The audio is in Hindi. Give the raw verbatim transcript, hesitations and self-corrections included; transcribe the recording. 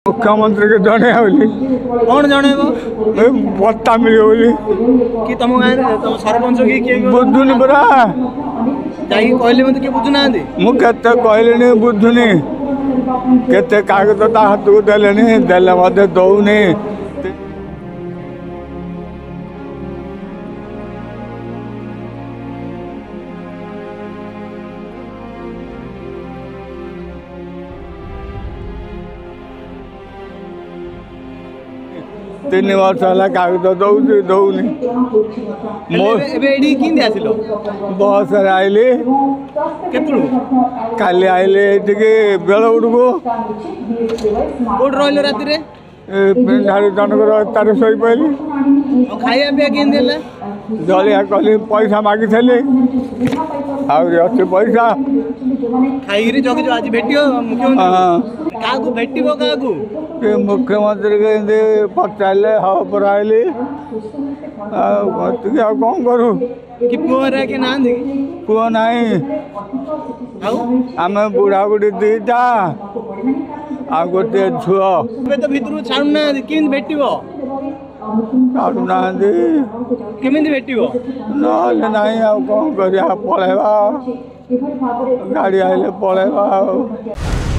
मुख्यमंत्री के जने कौन जनइब भत्ता मिले कि तुम गाँव तुम सरपंच कि किए बुझुनि परा जाइए कहले मत किए बुझुना मुझे कहले बुझुनि केते कागज ता हाथ को देले देले मत दौनी तीन वर्ष है कागज दौर दौनी बस आइली काली आइले बेल उड़को कौट रही राति जनकर तार शो पाइली खाया पिया जलिया कहली पैसा मागिली अच्छे पैसा खाई जगि आज भेट मुख्यमंत्री क्या भेट क्या मुख्यमंत्री के पचारे हाँ पर आइली कौन करूँ कि पुअर के ना पुआ ना आम बुढ़ा बुढ़ी दीटा आ गोटे झुआ तो भितर छाड़ना कि भेट छाड़ूना केमी भेट ना कौन कर पलैबा गाड़ी आइले पलैबा।